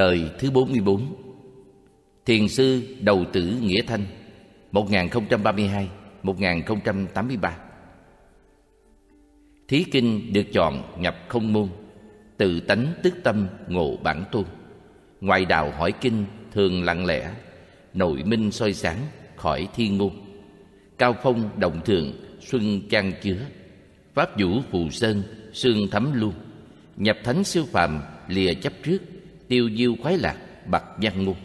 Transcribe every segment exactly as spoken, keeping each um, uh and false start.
Đời thứ bốn mươi bốn, Thiền sư Đầu Tử Nghĩa Thanh, một nghìn không trăm ba mươi hai đến một nghìn không trăm tám mươi ba. Thí kinh được chọn nhập không môn, tự tánh tức tâm ngộ bản tôn. Ngoại đạo hỏi kinh thường lặng lẽ, nội minh soi sáng khỏi thiên môn. Cao phong động thượng xuân chan chứa, pháp vũ phù sơn sương thấm luôn. Nhập thánh siêu phàm lìa chấp trước, tiêu diêu khoái lạc bậc văn ngôn.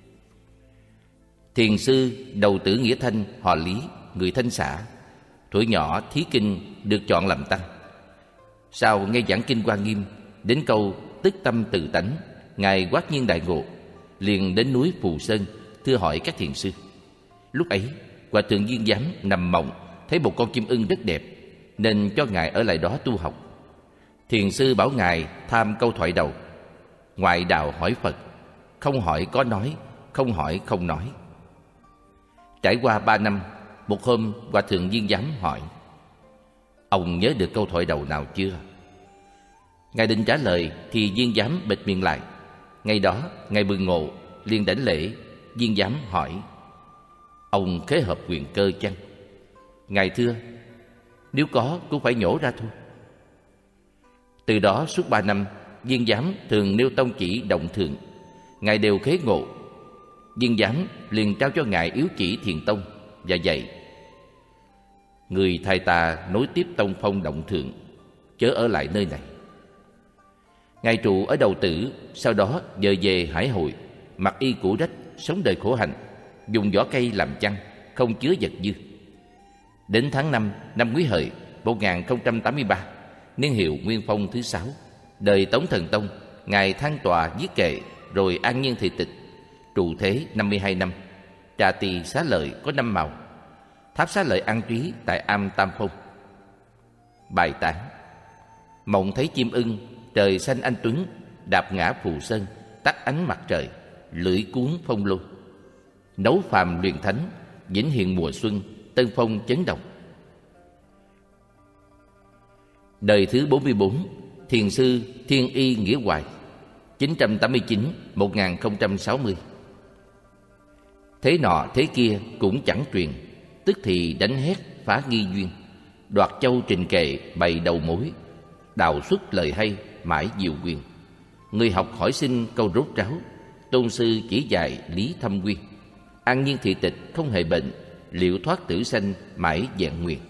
Thiền sư Đầu Tử Nghĩa Thanh, họ Lý, người Thanh Xã. Tuổi nhỏ thí kinh được chọn làm tăng. Sau nghe giảng kinh Hoa Nghiêm, đến câu tức tâm tự tánh, ngài quát nhiên đại ngộ, liền đến núi Phù Sơn thưa hỏi các thiền sư. Lúc ấy Hòa thượng Viên Giám nằm mộng, thấy một con chim ưng rất đẹp, nên cho ngài ở lại đó tu học. Thiền sư bảo ngài tham câu thoại đầu: ngoại đạo hỏi Phật, không hỏi có nói, không hỏi không nói. Trải qua ba năm, một hôm Hòa thượng Viên Giám hỏi: ông nhớ được câu thoại đầu nào chưa? Ngài định trả lời thì Viên Giám bịt miệng lại. Ngày đó ngài bừng ngộ, liền đảnh lễ. Viên Giám hỏi: ông khế hợp quyền cơ chăng? Ngài thưa: nếu có cũng phải nhổ ra thôi. Từ đó suốt ba năm, Viên Giám thường nêu tông chỉ động thượng, ngài đều khế ngộ. Viên Giám liền trao cho ngài yếu chỉ thiền tông và dạy: người thầy ta nối tiếp tông phong động thượng, chớ ở lại nơi này. Ngài trụ ở Đầu Tử, sau đó dời về Hải Hội, mặc y cũ rách, sống đời khổ hạnh, dùng vỏ cây làm chăn, không chứa vật dư. Đến tháng năm năm Quý Hợi một nghìn không trăm tám mươi ba, niên hiệu Nguyên Phong thứ sáu, đời Tống Thần Tông, ngài than tọa viết kệ rồi an nhiên thị tịch, trụ thế năm mươi hai năm. Trà tỳ xá lợi có năm màu. Tháp xá lợi an trí tại am Tam Phong. Bài tán: mộng thấy chim ưng, trời xanh anh tuấn, đạp ngã Phù Sơn, tắt ánh mặt trời, lưỡi cuốn phong lô. Nấu phàm luyện thánh, vĩnh hiện mùa xuân, tân phong chấn động. Đời thứ bốn mươi bốn, Thiền sư Thiên Y Nghĩa Hoài, chín trăm tám mươi chín đến một nghìn không trăm sáu mươi. Thế nọ thế kia cũng chẳng truyền, tức thì đánh hét phá nghi duyên. Đoạt châu trình kệ bày đầu mối, đào xuất lời hay mãi diệu quyền. Người học hỏi xin câu rốt ráo, tôn sư chỉ dạy lý thâm nguyên. An nhiên thị tịch không hề bệnh, liệu thoát tử sanh mãi vẹn nguyện.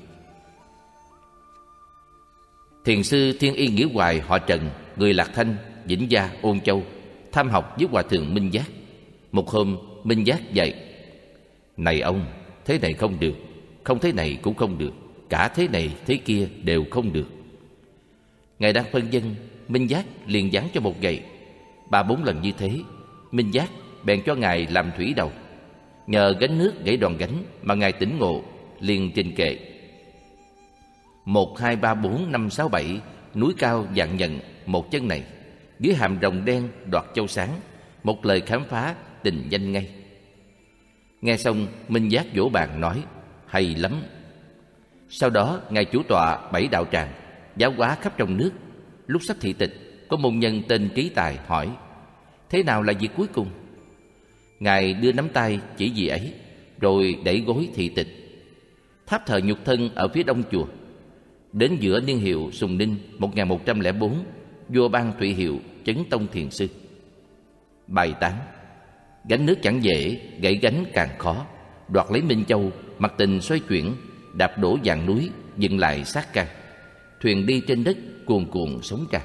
Thiền sư Thiên Y Nghĩa Hoài, họ Trần, người Lạc Thanh, Vĩnh Gia, Ôn Châu, tham học với Hòa thượng Minh Giác. Một hôm Minh Giác dạy: này ông, thế này không được, không thế này cũng không được, cả thế này thế kia đều không được. Ngài đang phân vân, Minh Giác liền giáng cho một gậy. Ba bốn lần như thế, Minh Giác bèn cho ngài làm thủy đầu. Nhờ gánh nước gãy đòn gánh mà ngài tỉnh ngộ, liền trình kệ: một hai ba bốn năm sáu bảy, núi cao vạn nhận một chân này, dưới hàm rồng đen đoạt châu sáng, một lời khám phá tình danh ngay. Nghe xong, Minh Giác vỗ bàn nói: hay lắm. Sau đó ngài chủ tọa bảy đạo tràng, giáo hóa khắp trong nước. Lúc sắp thị tịch, có môn nhân tên Trí Tài hỏi: thế nào là việc cuối cùng? Ngài đưa nắm tay chỉ gì ấy, rồi đẩy gối thị tịch. Tháp thờ nhục thân ở phía đông chùa. Đến giữa niên hiệu Sùng Ninh một nghìn một trăm lẻ bốn, vua ban thụy hiệu Chấn Tông Thiền Sư. Bài tán: gánh nước chẳng dễ, gãy gánh càng khó. Đoạt lấy Minh Châu, mặt tình xoay chuyển, đạp đổ dàn núi, dừng lại sát can. Thuyền đi trên đất, cuồn cuộn sóng ra.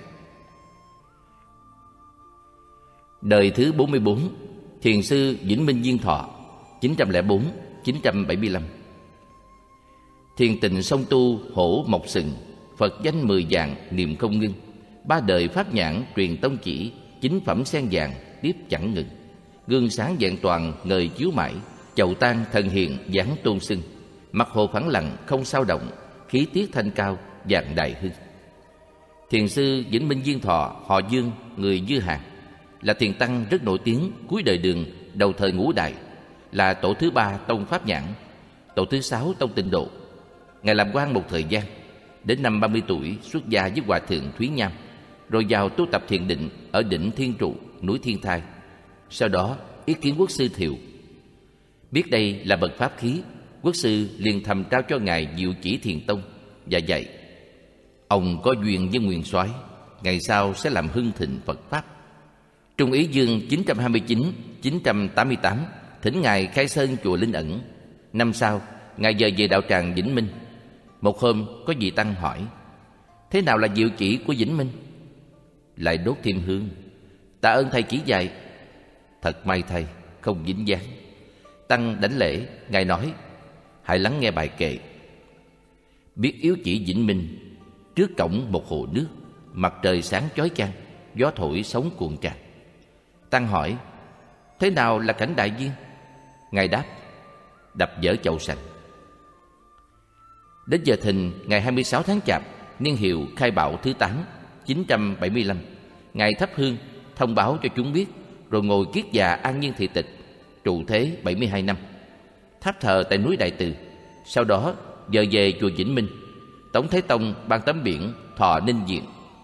Đời thứ bốn mươi bốn, Thiền sư Vĩnh Minh Diên Thọ, chín trăm lẻ bốn đến chín trăm bảy mươi lăm. Thiền tịnh song tu hổ mọc sừng, Phật danh mười vạn niệm không ngưng. Ba đời pháp nhãn truyền tông chỉ, chính phẩm sen vàng tiếp chẳng ngừng. Gương sáng vẹn toàn ngời chiếu mãi, chầu tan thần hiền dáng tôn xưng. Mặt hồ phẳng lặng không sao động, khí tiết thanh cao vạn đại hưng. Thiền sư Vĩnh Minh Diên Thọ, họ Dương, người Dư Hàng, là thiền tăng rất nổi tiếng cuối đời Đường, đầu thời Ngũ Đại, là tổ thứ ba tông Pháp Nhãn, tổ thứ sáu tông Tịnh Độ. Ngài làm quan một thời gian, đến năm ba mươi tuổi xuất gia với Hòa thượng Thúy Nham, rồi vào tu tập thiền định ở đỉnh Thiên Trụ. núi Thiên Thai. Sau đó ý kiến quốc sư Thiệu. Biết đây là bậc pháp khí, quốc sư liền thầm trao cho ngài Diệu Chỉ Thiền Tông và dạy: ông có duyên với Nguyên Soái, ngày sau sẽ làm hưng thịnh Phật pháp. Trung Ý Dương chín trăm hai mươi chín đến chín trăm tám mươi tám thỉnh ngài khai sơn chùa Linh Ẩn. Năm sau, ngài dời về đạo tràng Vĩnh Minh. Một hôm có vị tăng hỏi: thế nào là diệu chỉ của Vĩnh Minh? Lại đốt thêm hương. Tạ ơn thầy chỉ dạy. Thật may thầy, không dính dáng. Tăng đảnh lễ, ngài nói: hãy lắng nghe bài kệ. Biết yếu chỉ Vĩnh Minh, trước cổng một hồ nước, mặt trời sáng chói chang, gió thổi sóng cuộn tràn. Tăng hỏi: thế nào là cảnh đại viên? Ngài đáp: đập dỡ chậu sành. Đến giờ thìn ngày hai mươi sáu tháng Chạp, niên hiệu Khai Bảo thứ tám, chín trăm bảy mươi lăm, ngài thắp hương thông báo cho chúng biết, rồi ngồi kiết già an nhiên thị tịch, trụ thế bảy mươi hai năm, tháp thờ tại núi Đại Từ. Sau đó dời về chùa Vĩnh Minh. Tống Thái Tông ban tấm biển Thọ Ninh Diện.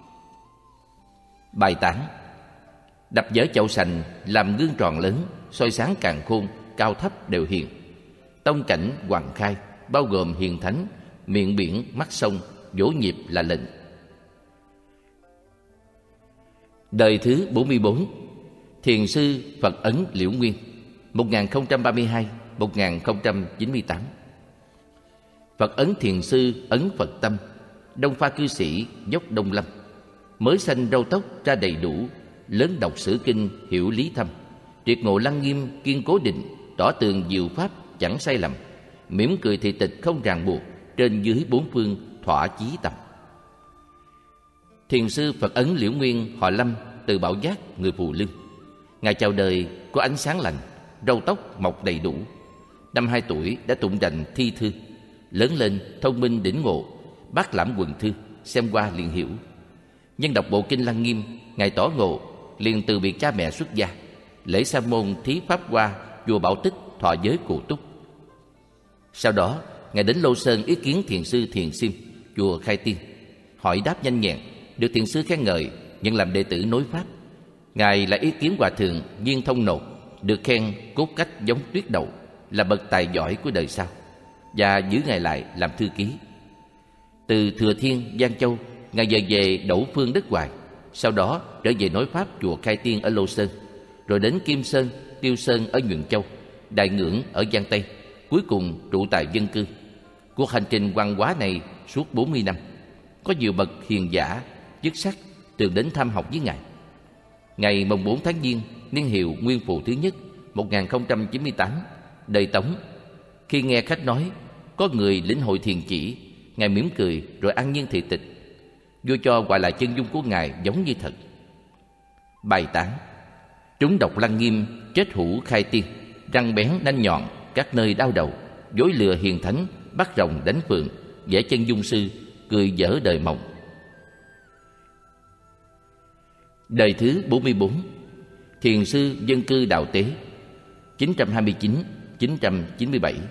Bài tán: đập dỡ chậu sành làm gương tròn lớn, soi sáng càn khôn, cao thấp đều hiền. Tông cảnh hoàng khai, bao gồm hiền thánh, miệng biển mắt sông, vỗ nhịp là lệnh. Đời thứ bốn mươi bốn, Thiền sư Phật Ấn Liễu Nguyên, một nghìn không trăm ba mươi hai đến một nghìn không trăm chín mươi tám. Phật Ấn Thiền sư ấn Phật tâm, Đông Pha cư sĩ dốc Đông Lâm. Mới sanh râu tóc ra đầy đủ, lớn đọc sử kinh hiểu lý thâm. Triệt ngộ lăng nghiêm kiên cố định, tỏ tường diệu pháp chẳng sai lầm. Mỉm cười thị tịch không ràng buộc, trên dưới bốn phương thỏa chí tầm. Thiền sư Phật Ấn Liễu Nguyên họ Lâm, từ Bảo Giác, người Phù Lương. Ngài chào đời có ánh sáng lành, râu tóc mọc đầy đủ. Năm hai tuổi đã tụng đành thi thư. Lớn lên thông minh đỉnh ngộ, bác lãm quần thư, xem qua liền hiểu. Nhân đọc bộ kinh Lăng Nghiêm, ngài tỏ ngộ, liền từ biệt cha mẹ xuất gia. Lễ sa môn thí pháp hoa chùa Bảo Tích, thọ giới cụ túc. Sau đó ngài đến Lô Sơn ý kiến thiền sư Thiền Sim, chùa Khai Tiên. Hỏi đáp nhanh nhẹn, được thiền sư khen ngợi, nhận làm đệ tử nối pháp. Ngài là ý kiến hòa thượng Viên Thông Nột, được khen cốt cách giống tuyết đậu, là bậc tài giỏi của đời sau, và giữ ngài lại làm thư ký. Từ Thừa Thiên, Giang Châu, ngài dời về Đẩu Phương Đất Hoài. Sau đó trở về nối pháp chùa Khai Tiên ở Lô Sơn, rồi đến Kim Sơn, Tiêu Sơn ở Nhuận Châu, Đại Ngưỡng ở Giang Tây, cuối cùng trụ tại dân cư. Cuộc hành trình văn hóa này suốt bốn mươi năm. Có nhiều bậc hiền giả, chức sắc thường đến thăm học với ngài. Ngày mồng bốn tháng Giêng, niên hiệu Nguyên Phụ thứ nhất, một nghìn không trăm chín mươi tám, đời Tống. Khi nghe khách nói có người lĩnh hội thiền chỉ, ngài mỉm cười rồi an nhiên thị tịch. Vua cho gọi lại chân dung của ngài giống như thật. Bài tán: chúng đọc Lăng Nghiêm, chết hữu khai tiên, răng bén nanh nhọn, các nơi đau đầu, dối lừa hiền thánh, bắt rồng đánh phượng, vẽ chân dung sư, cười dở đời mộng. Đời thứ bốn mươi bốn, Thiền sư Dân Cư Đạo Tế, chín trăm hai mươi chín đến chín trăm chín mươi bảy.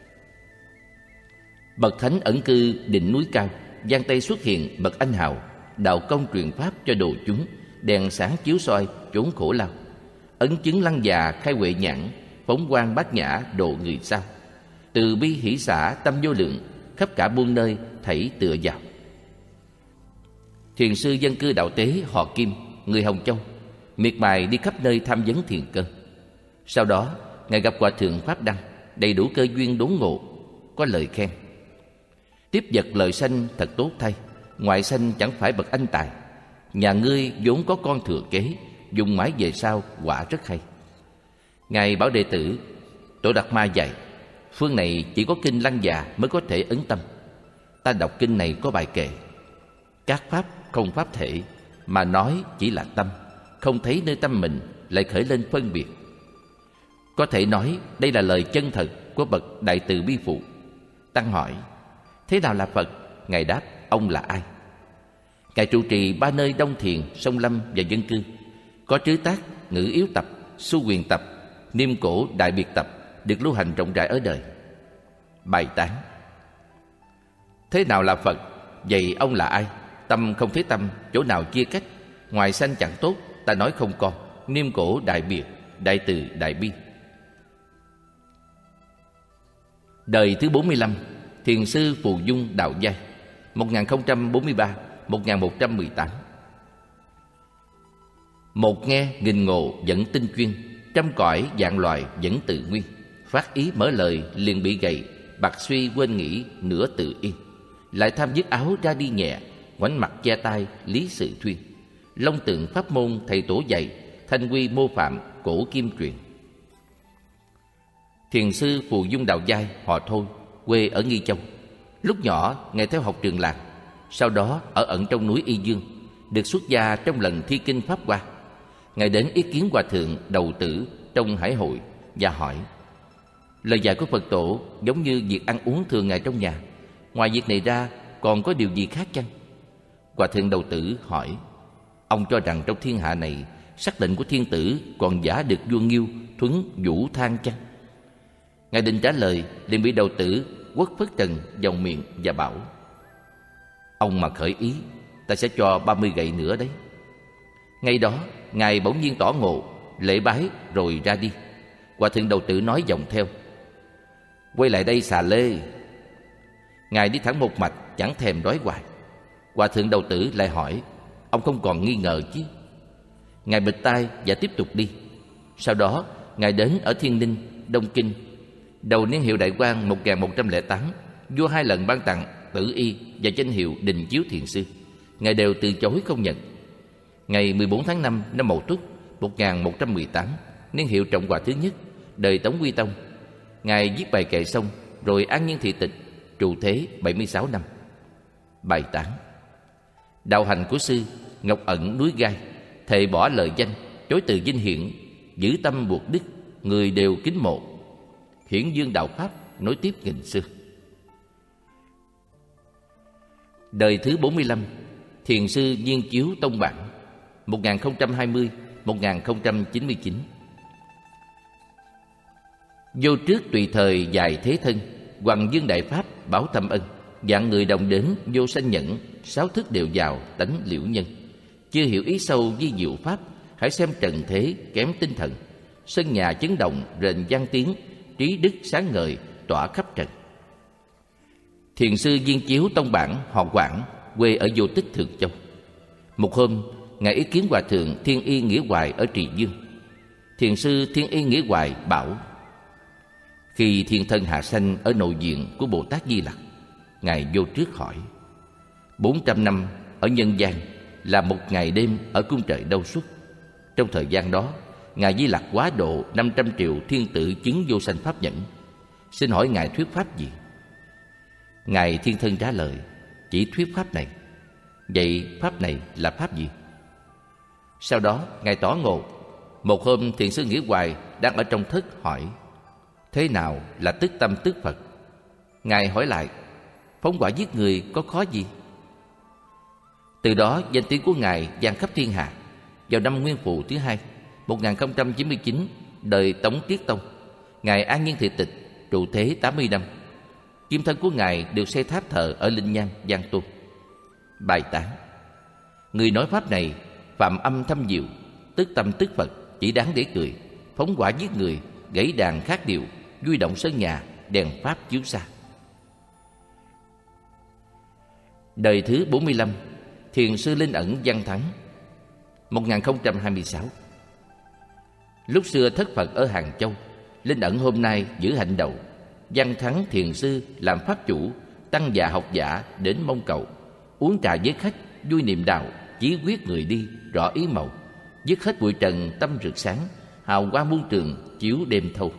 Bậc thánh ẩn cư đỉnh núi cao, Giang Tây xuất hiện bậc anh hào, đạo công truyền pháp cho đồ chúng, đèn sáng chiếu soi chốn khổ lao. Ấn chứng lăng già khai huệ nhãn, phóng quang bát nhã độ người sao. Từ bi hỷ xả tâm vô lượng, khắp cả muôn nơi thảy tựa vào. Thiền sư Dân Cư Đạo Tế họ Kim, người Hồng Châu, miệt mài đi khắp nơi tham vấn thiền cơ. Sau đó ngài gặp hòa thượng Pháp Đăng, đầy đủ cơ duyên đốn ngộ, có lời khen: tiếp vật lợi sanh thật tốt thay, ngoại sanh chẳng phải bậc anh tài. Nhà ngươi vốn có con thừa kế, dùng mãi về sau quả rất hay. Ngài bảo đệ tử: Tổ Đạt Ma dạy phương này chỉ có kinh Lăng Già mới có thể ấn tâm. Ta đọc kinh này có bài kệ: các pháp không pháp thể, mà nói chỉ là tâm, không thấy nơi tâm mình lại khởi lên phân biệt. Có thể nói đây là lời chân thật của bậc đại từ bi phụ. Tăng hỏi: thế nào là Phật? Ngài đáp: ông là ai? Ngài trụ trì ba nơi Đông Thiền, Sông Lâm và Dân Cư, có trứ tác, ngữ yếu tập, su quyền tập, niêm cổ đại biệt tập, được lưu hành rộng rãi ở đời. Bài tán: thế nào là Phật? Vậy ông là ai? Tâm không thấy tâm, chỗ nào chia cách? Ngoài sanh chẳng tốt, ta nói không con, Niêm cổ đại biệt, đại từ đại bi. Đời thứ bốn mươi lăm, Thiền sư Phù Dung Đạo Giai, một nghìn không trăm bốn mươi ba đến một nghìn một trăm mười tám. Một nghe nghìn ngộ vẫn tinh chuyên, trăm cõi dạng loài vẫn tự nguyên. Phát ý mở lời liền bị gầy, bạc suy quên nghĩ nửa tự yên. Lại tham dứt áo ra đi nhẹ, ngoảnh mặt che tai lý sự thuyên. Long tượng pháp môn thầy tổ dạy, thanh quy mô phạm cổ kim truyền. Thiền sư Phù Dung Đạo Giai, họ Thôi, quê ở Nghi Châu. Lúc nhỏ Ngài theo học trường làng, sau đó ở ẩn trong núi Y Dương, được xuất gia trong lần thi kinh Pháp Hoa. Ngài đến ý kiến Hòa thượng Đầu Tử trong Hải Hội và hỏi: lời dạy của Phật tổ giống như việc ăn uống thường ngày trong nhà, ngoài việc này ra còn có điều gì khác chăng? Hòa thượng Đầu Tử hỏi: ông cho rằng trong thiên hạ này sắc lệnh của thiên tử còn giả được vua Nghiêu thuấn vũ than chăng? Ngài định trả lời, liền bị Đầu Tử quất phất trần vào miệng và bảo: ông mà khởi ý, ta sẽ cho ba mươi gậy nữa đấy. Ngay đó Ngài bỗng nhiên tỏ ngộ, lễ bái rồi ra đi. Hòa thượng Đầu Tử nói vòng theo: quay lại đây xà lê. Ngài đi thẳng một mạch, chẳng thèm đói hoài. Hòa thượng Đầu Tử lại hỏi: ông không còn nghi ngờ chứ? Ngài bịt tai và tiếp tục đi. Sau đó Ngài đến ở Thiên Ninh, Đông Kinh. Đầu niên hiệu Đại Quang một nghìn một trăm lẻ tám, vua hai lần ban tặng tử y và danh hiệu Đình Chiếu Thiền Sư. Ngài đều từ chối không nhận. Ngày mười bốn tháng năm năm Mậu Tuất một nghìn một trăm mười tám, niên hiệu Trọng Hòa thứ nhất, đời Tống Quy Tông, Ngài viết bài kệ xong rồi an nhiên thị tịch, trụ thế bảy mươi sáu năm. Bài tán: đạo hành của sư Ngọc Ẩn núi Gai, thề bỏ lời danh, chối từ vinh hiển, giữ tâm buộc đức, người đều kính mộ. Hiển dương đạo pháp nối tiếp nghìn xưa. Đời thứ bốn mươi lăm, Thiền sư Viên Chiếu Tông Bản, một nghìn không trăm hai mươi đến một nghìn không trăm chín mươi chín. Vô trước tùy thời dài thế thân, Hoằng Dương Đại Pháp bảo thâm ân. Dạng người đồng đến vô sanh nhẫn, sáu thức đều vào tánh liễu nhân. Chưa hiểu ý sâu vi diệu pháp, hãy xem trần thế kém tinh thần. Sân nhà chấn động rền vang tiếng, trí đức sáng ngời tỏa khắp trần. Thiền sư Viên Chiếu Tông Bản, họ Quảng, quê ở Vô Tích Thường Châu. Một hôm Ngài ý kiến Hòa thượng Thiên Y Nghĩa Hoài ở Trì Dương. Thiền sư Thiên Y Nghĩa Hoài bảo: khi thiên thân hạ sanh ở nội diện của Bồ Tát Di Lặc, Ngài vô trước hỏi: bốn trăm năm ở nhân gian là một ngày đêm ở cung trời đâu xuất. Trong thời gian đó, Ngài Di Lặc quá độ năm trăm triệu thiên tử chứng vô sanh pháp nhẫn. Xin hỏi Ngài thuyết pháp gì? Ngài thiên thân trả lời: chỉ thuyết pháp này. Vậy pháp này là pháp gì? Sau đó Ngài tỏ ngộ. Một hôm Thiền sư Nghĩa Hoài đang ở trong thất hỏi: thế nào là tức tâm tức Phật? Ngài hỏi lại: phóng hỏa giết người có khó gì? Từ đó danh tiếng của Ngài vang khắp thiên hạ. Vào năm Nguyên Phụ thứ hai, một nghìn không trăm chín mươi chín, đời Tống Tiết Tông, Ngài an nhiên thị tịch, trụ thế tám mươi năm. Kim thân của Ngài được xây tháp thờ ở Linh Nham, Giang Tô. Bài tán: người nói pháp này phạm âm thâm diệu, tức tâm tức Phật, chỉ đáng để cười. Phóng hỏa giết người, gãy đàn khác điệu, vui động sân nhà, đèn pháp chiếu xa. Đời thứ bốn mươi lăm, Thiền sư Linh Ẩn Văn Thắng, một nghìn không trăm hai mươi sáu. Lúc xưa thất Phật ở Hàng Châu, Linh Ẩn hôm nay giữ hạnh đầu. Văn Thắng thiền sư làm pháp chủ, tăng già học giả đến mong cầu. Uống trà với khách, vui niệm đạo, chí quyết người đi, rõ ý màu. Dứt hết bụi trần tâm rực sáng, hào quang muôn trường chiếu đêm thâu.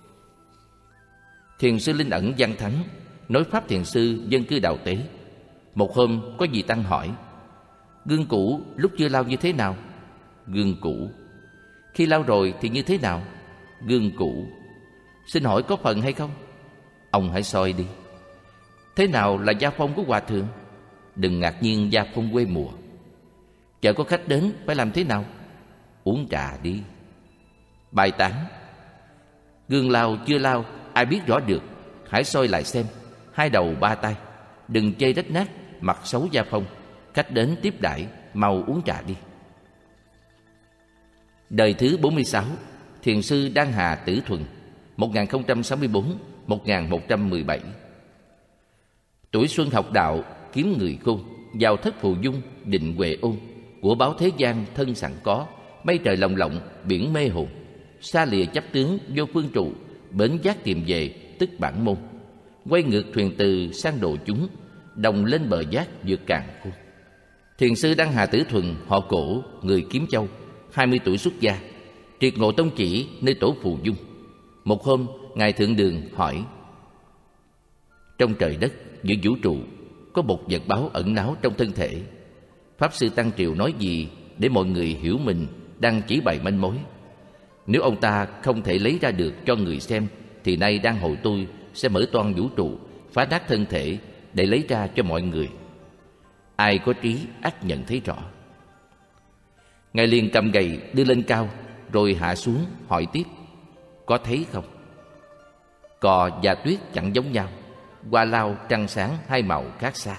Thiền sư Linh Ẩn Văn Thắng nói pháp thiền sư dân cư đạo tế. Một hôm có vị tăng hỏi: gương cũ lúc chưa lau như thế nào? Gương cũ. Khi lau rồi thì như thế nào? Gương cũ. Xin hỏi có phần hay không? Ông hãy soi đi. Thế nào là gia phong của hòa thượng? Đừng ngạc nhiên gia phong quê mùa. Chợ có khách đến phải làm thế nào? Uống trà đi. Bài tán: gương lau chưa lau ai biết rõ được, hãy soi lại xem, hai đầu ba tay. Đừng chê rách nát, mặt xấu gia phong. Khách đến tiếp đãi, mau uống trà đi. Đời thứ bốn mươi sáu, Thiền sư Đan Hà Tử Thuần, một nghìn không trăm sáu mươi tư đến một nghìn một trăm mười bảy. Tuổi xuân học đạo, kiếm người khôn, vào thất phù dung, định huệ ôn. Của báo thế gian thân sẵn có, mây trời lồng lộng, biển mê hồn. Xa lìa chấp tướng vô phương trụ, bến giác tìm về tức bản môn. Quay ngược thuyền từ sang độ chúng, đồng lên bờ giác vượt càn khôn. Thiền sư Đan Hà Tử Thuần, họ Cổ, người Kiếm Châu, hai mươi tuổi xuất gia, triệt ngộ tông chỉ nơi tổ phù dung. Một hôm, ngài Thượng Đường hỏi: trong trời đất, giữa vũ trụ, có một vật báu ẩn náu trong thân thể. Pháp sư Tăng Triều nói gì để mọi người hiểu mình đang chỉ bày manh mối? Nếu ông ta không thể lấy ra được cho người xem, thì nay đang hội tôi sẽ mở toan vũ trụ, phá nát thân thể để lấy ra cho mọi người. Ai có trí ắt nhận thấy rõ. Ngài liền cầm gậy đưa lên cao, rồi hạ xuống hỏi tiếp: có thấy không? Cò và tuyết chẳng giống nhau, hoa lao trăng sáng hai màu khác xa.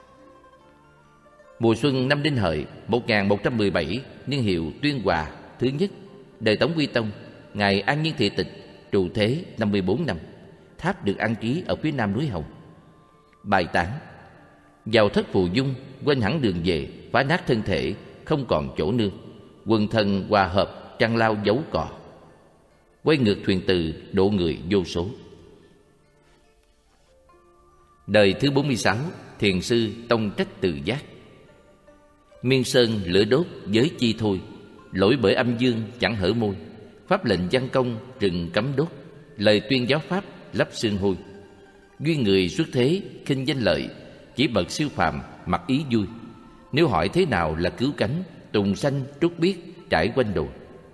Mùa xuân năm Đinh Hợi một nghìn một trăm mười bảy, niên hiệu Tuyên Hòa thứ nhất, đời Tống Quy Tông, ngài An Nhiên Thị Tịch, trụ thế năm mươi bốn năm. Tháp được an trí ở phía nam núi Hồng. Bài tán: vào thất phù dung, quên hẳn đường về, phá nát thân thể, không còn chỗ nương. Quần thần hòa hợp, trăng lao giấu cò. Quay ngược thuyền từ, độ người vô số. Đời thứ bốn mươi sáu, Thiền sư Tông Trách Từ Giác. Miên sơn lửa đốt giới chi thôi, lỗi bởi âm dương chẳng hở môi. Pháp lệnh văn công rừng cấm đốt, lời tuyên giáo pháp lấp sương hôi. Duyên người xuất thế khinh danh lợi, chỉ bậc siêu phàm mặc ý vui. Nếu hỏi thế nào là cứu cánh, tùng sanh trúc biết trải quanh đồi.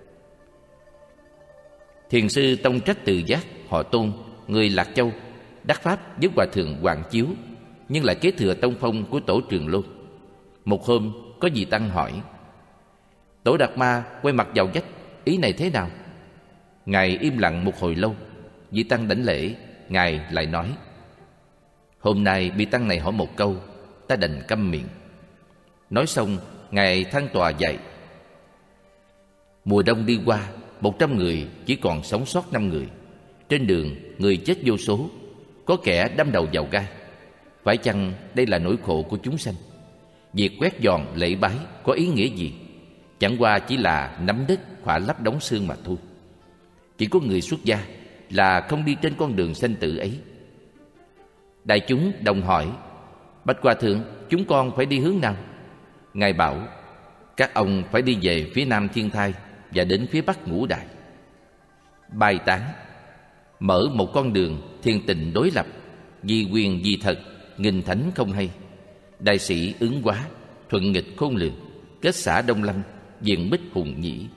Thiền sư Tông Trách Từ Giác, họ Tôn, người Lạc Châu, đắc pháp với hòa thượng Hoàng Chiếu, nhưng lại kế thừa tông phong của tổ Trường Lô. Một hôm có vị tăng hỏi: tổ Đạt Ma quay mặt vào vách, ý này thế nào? Ngài im lặng một hồi lâu. Vị tăng đảnh lễ, ngài lại nói: hôm nay bị tăng này hỏi một câu, ta đành câm miệng. Nói xong, ngài thăng tòa dạy: mùa đông đi qua, một trăm người chỉ còn sống sót năm người. Trên đường người chết vô số, có kẻ đâm đầu vào gai. Phải chăng đây là nỗi khổ của chúng sanh? Việc quét dọn lễ bái có ý nghĩa gì? Chẳng qua chỉ là nắm đất khỏa lấp đống xương mà thôi. Chỉ có người xuất gia là không đi trên con đường sanh tử ấy. Đại chúng đồng hỏi: bạch hòa thượng, chúng con phải đi hướng nào? Ngài bảo: các ông phải đi về phía nam Thiên Thai và đến phía bắc Ngũ Đại. Bài tán: mở một con đường thiên tình đối lập, vì quyền vì thật, nghìn thánh không hay. Đại sĩ ứng quá, thuận nghịch khôn lường, kết xã Đông Lâm, diện bích hùng nhĩ.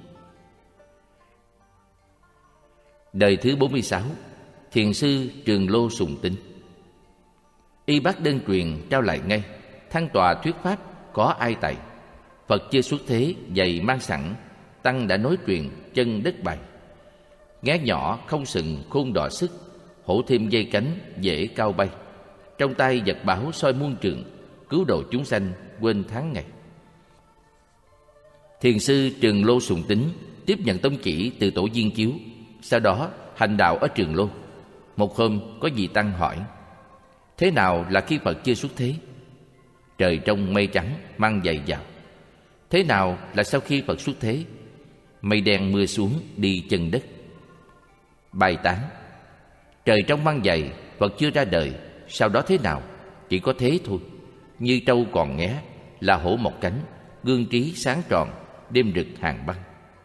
Đời thứ bốn mươi sáu, Thiền sư Trường Lô Sùng Tính. Y bác đơn truyền trao lại ngay, thăng tòa thuyết pháp có ai tại. Phật chưa xuất thế dày mang sẵn, tăng đã nói truyền chân đất bày. Ngé nhỏ không sừng khôn đọ sức, hổ thêm dây cánh dễ cao bay. Trong tay vật bảo soi muôn trường, cứu độ chúng sanh quên tháng ngày. Thiền sư Trường Lô Sùng Tính tiếp nhận tông chỉ từ tổ Viên Chiếu, sau đó hành đạo ở Trường Lô. Một hôm có vị tăng hỏi: thế nào là khi Phật chưa xuất thế? Trời trong mây trắng mang dày vào. Thế nào là sau khi Phật xuất thế? Mây đen mưa xuống đi chân đất. Bài tán: trời trong mang dày, Phật chưa ra đời, sau đó thế nào? Chỉ có thế thôi. Như trâu còn nghé, là hổ một cánh, gương trí sáng tròn, đêm rực hàng băng.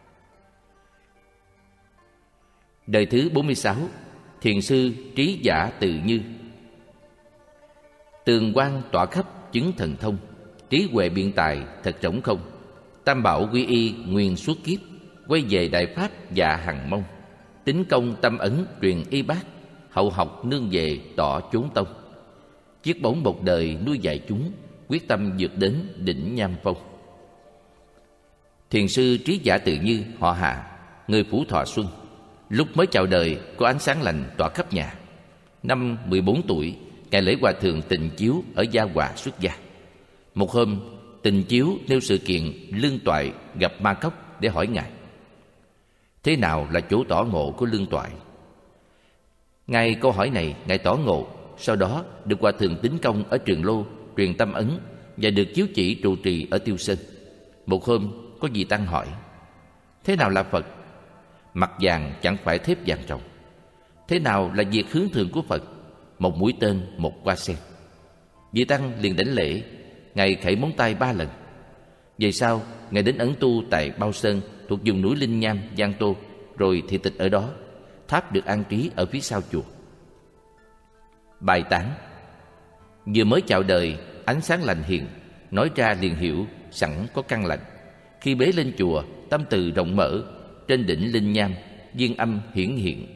Đời thứ bốn mươi sáu, Thiền sư Trí Giả Từ Như. Tường quang tỏa khắp chứng thần thông, trí huệ biện tài thật trống không. Tam bảo quy y nguyên suốt kiếp, quay về đại pháp dạ hằng mong. Tính công tâm ấn truyền y bác, hậu học nương về tỏ chốn tông. Chiếc bóng một đời nuôi dạy chúng, quyết tâm vượt đến đỉnh Nham Phong. Thiền sư Trí Giả Từ Như, họ Hạ, người Phú Thọ Xuân. Lúc mới chào đời có ánh sáng lành tỏa khắp nhà. Năm mười bốn tuổi, ngài lễ hòa thượng Tình Chiếu ở Gia Hòa xuất gia. Một hôm, Tình Chiếu nêu sự kiện lương toại gặp Ma Cốc để hỏi ngài. Thế nào là chỗ tỏ ngộ của Lương Toại? Ngay câu hỏi này Ngài tỏ ngộ, sau đó được Hòa Thượng Tín Công ở Trường Lô truyền tâm ấn và được chiếu chỉ trụ trì ở Tiêu Sơn. Một hôm có vị tăng hỏi: thế nào là Phật? Mặt vàng chẳng phải thép vàng ròng. Thế nào là việc hướng thượng của Phật? Một mũi tên, một hoa sen. Vị tăng liền đảnh lễ. Ngài khẩy móng tay ba lần. Về sau Ngài đến ẩn tu tại Bao Sơn thuộc vùng núi Linh Nham, Giang Tô, rồi thị tịch ở đó. Tháp được an trí ở phía sau chùa. Bài tán: vừa mới chào đời, ánh sáng lành hiền, nói ra liền hiểu, sẵn có căn lành. Khi bế lên chùa, tâm từ rộng mở, trên đỉnh Linh Nham, duyên âm hiển hiện.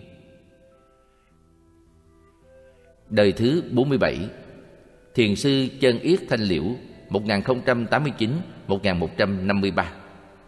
Đời thứ bốn mươi bảy. Thiền sư Chân Yết Thanh Liễu, một nghìn không trăm tám mươi chín đến một nghìn một trăm năm mươi ba.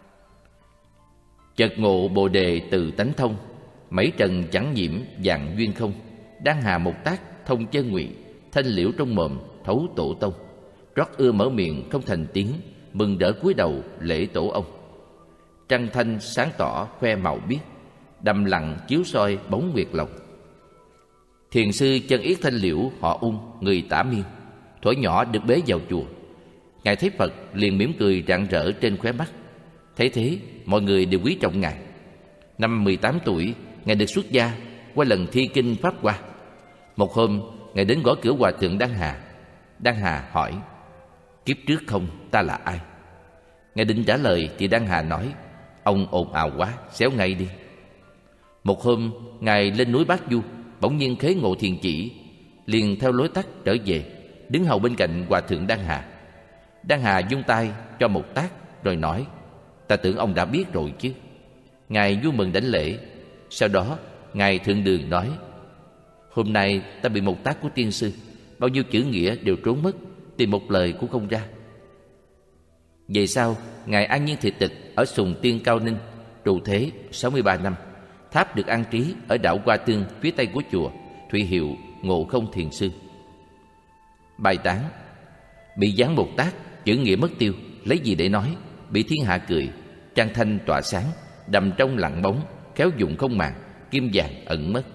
Chợt ngộ Bồ đề từ tánh thông, mảy trần chẳng nhiễm dạng duyên không. Đan hà một tác thông chân nguyện, thanh liễu trong mồm thấu tổ tông. Rót ưa mở miệng không thành tiếng, mừng rỡ cúi đầu lễ tổ ông. Trăng thanh sáng tỏ khoe màu biết, đầm lặng chiếu soi bóng nguyệt lòng. Thiền sư Chân Yết Thanh Liễu họ Ung, người Tả Miên, thuở nhỏ được bế vào chùa. Ngài thấy Phật liền mỉm cười rạng rỡ trên khóe mắt. Thấy thế mọi người đều quý trọng Ngài. Năm mười tám tuổi, Ngài được xuất gia qua lần thi kinh Pháp Hoa. Một hôm Ngài đến gõ cửa Hòa Thượng Đan Hà. Đan Hà hỏi: kiếp trước không, ta là ai? Ngài định trả lời thì Đan Hà nói: ông ồn ào quá, xéo ngay đi. Một hôm Ngài lên núi Bát Du, bỗng nhiên khế ngộ thiền chỉ, liền theo lối tắt trở về, đứng hầu bên cạnh Hòa Thượng Đan Hà. Đan Hà vung tay cho một tát rồi nói: ta tưởng ông đã biết rồi chứ. Ngài vui mừng đảnh lễ. Sau đó Ngài Thượng Đường nói: hôm nay ta bị một tát của tiên sư, bao nhiêu chữ nghĩa đều trốn mất, tìm một lời cũng không ra. Về sau Ngài an nhiên thị tịch ở Sùng Tiên Cao Ninh, trụ thế sáu mươi ba năm. Tháp được an trí ở đảo Hoa Tương phía tây của chùa, thụy hiệu Ngộ Không Thiền Sư. Bài tán: bị giáng một tát, chữ nghĩa mất tiêu, lấy gì để nói? Bị thiên hạ cười, trăng thanh tỏa sáng, đầm trong lặng bóng, khéo dụng không màng, kim vàng ẩn mất.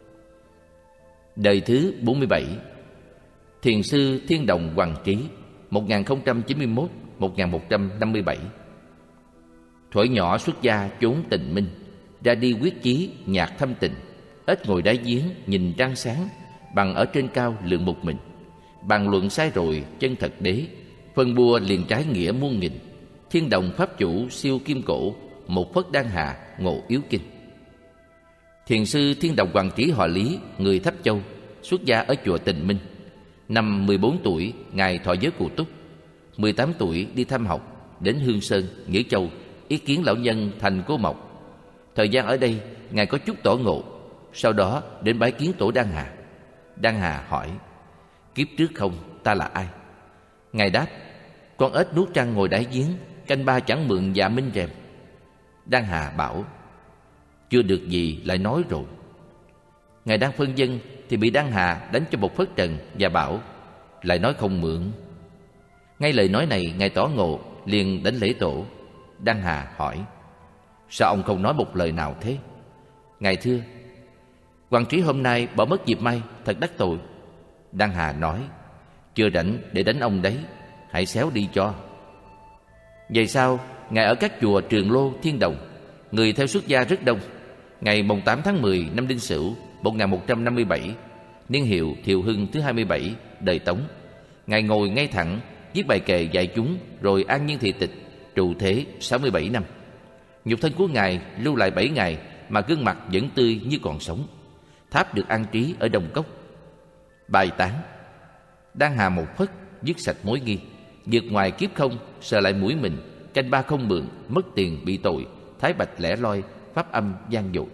Đời thứ bốn mươi bảy. Thiền sư Thiên Đồng Hoàng Trí, một nghìn không trăm chín mươi mốt đến một nghìn một trăm năm mươi bảy. Thuở nhỏ xuất gia chốn tịnh minh, ra đi quyết chí nhạc thâm tình. Ít ngồi đáy giếng nhìn trăng sáng, bằng ở trên cao lượng một mình. Bàn luận sai rồi chân thật đế, phân bua liền trái nghĩa muôn nghìn. Thiên Đồng pháp chủ siêu kim cổ, một phất đan hà ngộ yếu kinh. Thiền sư Thiên Đồng Hoàng Trí họ Lý, người Tháp Châu, xuất gia ở chùa Tịnh Minh. Năm mười bốn tuổi, Ngài thọ giới cụ túc. mười tám tuổi đi thăm học, đến Hương Sơn, Nghĩa Châu, ý kiến lão nhân Thành Cô Mộc. Thời gian ở đây, Ngài có chút tỏ ngộ. Sau đó đến bái kiến tổ Đan Hà. Đan Hà hỏi: kiếp trước không, ta là ai? Ngài đáp: con ếch nuốt trăng ngồi đáy giếng, canh ba chẳng mượn dạ minh rèm. Đan Hà bảo: chưa được gì lại nói rồi. Ngài đang phân vân thì bị Đan Hà đánh cho một phất trần và bảo: lại nói không mượn. Ngay lời nói này Ngài tỏ ngộ, liền đánh lễ tổ. Đan Hà hỏi: sao ông không nói một lời nào thế? Ngài thưa: Hoàng Trí hôm nay bỏ mất dịp may, thật đắc tội. Đan Hà nói: chưa rảnh để đánh ông đấy, hãy xéo đi cho. Về sau Ngài ở các chùa Trường Lô, Thiên Đồng, người theo xuất gia rất đông. Ngày mùng tám tháng mười năm Đinh Sửu một nghìn một trăm năm mươi bảy, niên hiệu Thiệu Hưng thứ hai mươi bảy, đời Tống, Ngài ngồi ngay thẳng, viết bài kệ dạy chúng, rồi an nhiên thị tịch, trụ thế sáu mươi bảy năm. Nhục thân của Ngài lưu lại bảy ngày mà gương mặt vẫn tươi như còn sống. Tháp được an trí ở Đông Cốc. Bài tán: Đan Hà một phất, dứt sạch mối nghi, vượt ngoài kiếp không, sờ lại mũi mình, canh ba không mượn, mất tiền bị tội, thái bạch lẻ loi, pháp âm gian dội.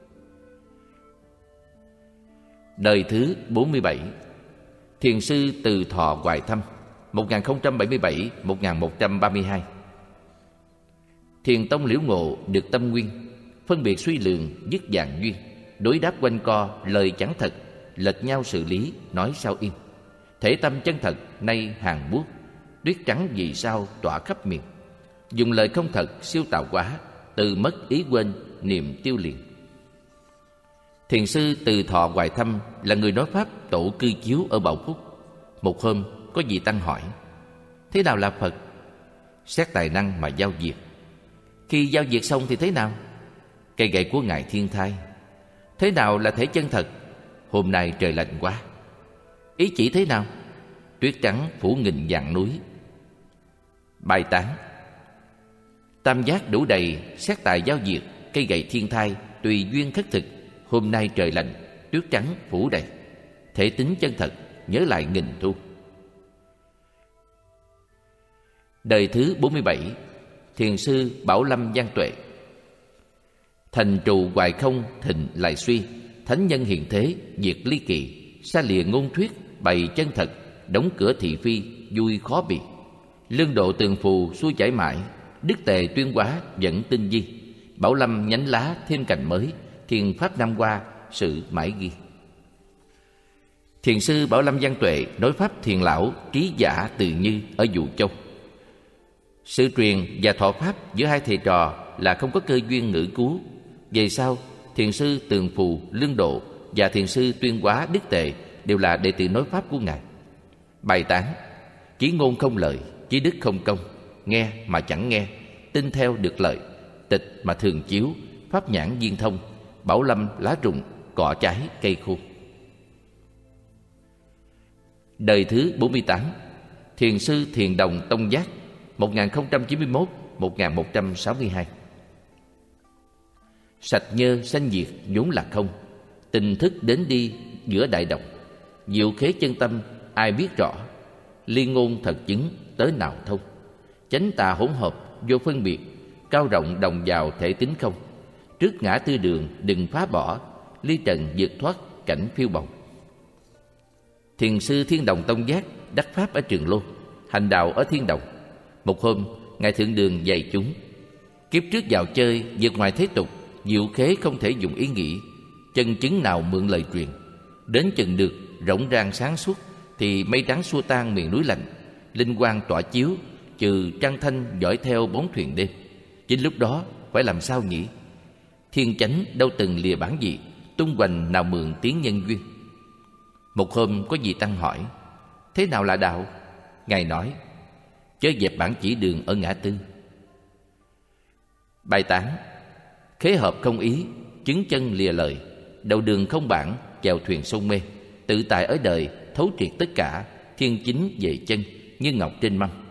Đời thứ bốn mươi bảy. Thiền sư Từ Thọ Hoài Thâm, một nghìn không trăm bảy mươi bảy đến một nghìn một trăm ba mươi hai. Thiền tông liễu ngộ được tâm nguyên, phân biệt suy lường dứt dạng duyên, đối đáp quanh co lời chẳng thật, lệch nhau sự lý nói sao yên. Thể tâm chân thật nay hàng buốt, tuyết trắng vì sao tỏa khắp miền. Dùng lời không thật siêu tạo quá, từ mất ý quên, niềm tiêu liền. Thiền sư Từ Thọ Hoài Thâm là người nói pháp tổ cư chiếu ở Bảo Phúc. Một hôm có vị tăng hỏi: thế nào là Phật? Xét tài năng mà giao diệt. Khi giao diệt xong thì thế nào? Cây gậy của Ngài Thiên Thai. Thế nào là thể chân thật? Hôm nay trời lạnh quá. Ý chỉ thế nào? Tuyết trắng phủ nghìn vạn núi. Bài tán: tam giác đủ đầy, xét tài giao diệt, cây gậy thiên thai, tùy duyên khất thực. Hôm nay trời lạnh, tuyết trắng phủ đầy. Thể tính chân thật, nhớ lại nghìn thu. Đời thứ bốn mươi bảy, Thiền sư Bảo Lâm Văn Tuệ. Thành trù hoài không, thịnh lại suy. Thánh nhân hiện thế, diệt ly kỳ. Xa lìa ngôn thuyết, bày chân thật. Đóng cửa thị phi, vui khó biệt. Lương độ tường phù, xuôi chảy mãi. Đức tề tuyên hóa, vẫn tinh di. Bảo Lâm nhánh lá, thêm cành mới. Thiền pháp năm qua, sự mãi ghi. Thiền sư Bảo Lâm Văn Tuệ nói pháp thiền lão Trí Giả Từ Như ở Dụ Châu. Sự truyền và thọ pháp giữa hai thầy trò là không có cơ duyên ngữ cứu. Về sau, thiền sư Tường Phù, Lương Độ và thiền sư Tuyên Hóa, Đức Tề đều là đệ tử nói pháp của Ngài. Bài tán: chí ngôn không lợi, chí đức không công. Nghe mà chẳng nghe, tin theo được lợi. Tịch mà thường chiếu, pháp nhãn viên thông. Bảo Lâm lá rụng, cỏ trái cây khô. Đời thứ bốn mươi tám, Thiền sư Thiền Đồng Tông Giác, một nghìn không trăm chín mươi mốt đến một nghìn một trăm sáu mươi hai. Sạch nhơ sanh diệt vốn là không, tình thức đến đi giữa đại đồng. Diệu khế chân tâm ai biết rõ, liên ngôn thật chứng tới nào thông. Chánh tà hỗn hợp vô phân biệt, cao rộng đồng vào thể tính không. Trước ngã tư đường đừng phá bỏ, ly trần vượt thoát cảnh phiêu bồng. Thiền sư Thiên Đồng Tông Giác đắc pháp ở Trường Lô, hành đạo ở Thiên Đồng. Một hôm, Ngài Thượng Đường dạy chúng: kiếp trước vào chơi vượt ngoài thế tục, diệu khế không thể dùng ý nghĩ. Chân chứng nào mượn lời truyền, đến chừng được rộng ràng sáng suốt, thì mây trắng xua tan miền núi lạnh, linh quang tỏa chiếu, trừ trăng thanh dõi theo bóng thuyền đêm. Chính lúc đó phải làm sao nhỉ? Thiên chánh đâu từng lìa bản gì, tung hoành nào mượn tiếng nhân duyên. Một hôm có vị tăng hỏi: thế nào là đạo? Ngài nói: chớ dẹp bản chỉ đường ở ngã tư. Bài tán: khế hợp không ý, chứng chân lìa lời. Đầu đường không bản, chèo thuyền sông mê. Tự tại ở đời, thấu triệt tất cả. Thiên chính về chân, như ngọc trên mâm.